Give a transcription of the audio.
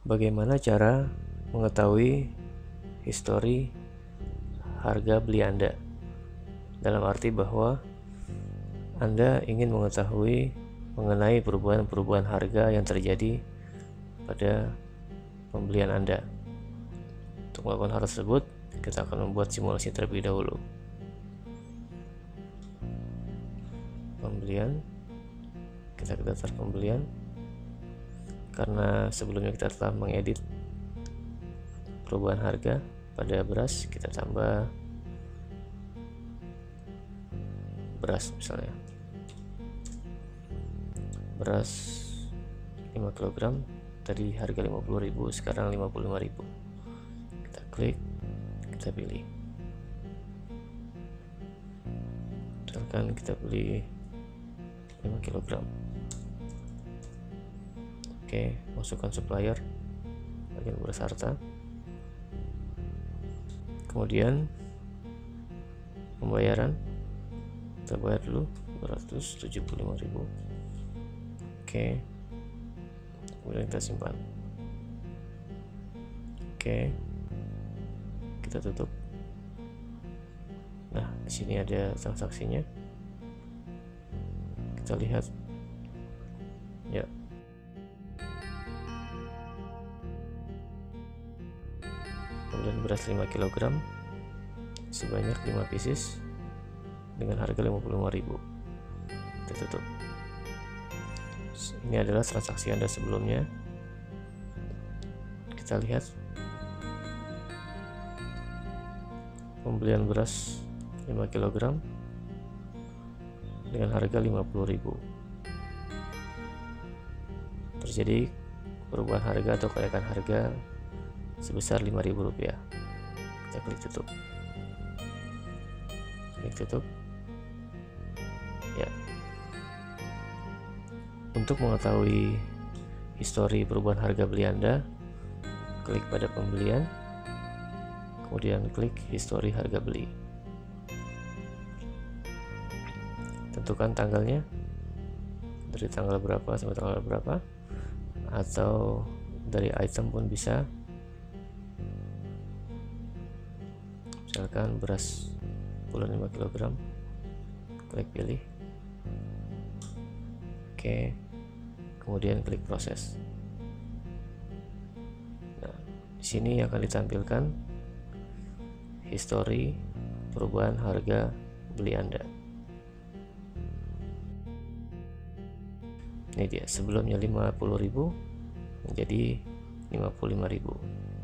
Bagaimana cara mengetahui histori harga beli Anda? Dalam arti bahwa Anda ingin mengetahui mengenai perubahan-perubahan harga yang terjadi pada pembelian Anda. Untuk melakukan hal tersebut, kita akan membuat simulasi terlebih dahulu. Pembelian, kita ke daftar pembelian. Karena sebelumnya kita telah mengedit perubahan harga pada beras, kita tambah beras misalnya. Beras 5 kg tadi harga 50.000, sekarang 55.000. Kita klik, kita pilih. Misalkan kita beli 5 kg. Oke, masukkan supplier bagian beras harta. Kemudian pembayaran, kita bayar dulu 275.000. Oke, kemudian kita simpan. Oke, kita tutup. Nah, di sini ada transaksinya. Kita lihat ya. Kemudian beras 5 kg sebanyak 5 pieces dengan harga 55.000. Kita tutup. Ini adalah transaksi Anda sebelumnya. Kita lihat pembelian beras 5 kg dengan harga 50.000. Terjadi perubahan harga atau kenaikan harga sebesar Rp5.000. Kita klik tutup. Klik tutup. Ya. Untuk mengetahui histori perubahan harga beli Anda, klik pada pembelian, kemudian klik histori harga beli. Tentukan tanggalnya, dari tanggal berapa sampai tanggal berapa, atau dari item pun bisa. Misalkan beras bulan 5 kg, klik pilih. Oke, kemudian klik proses. Nah, di sini akan ditampilkan histori perubahan harga beli Anda. Ini dia, sebelumnya 50.000 menjadi 55.000.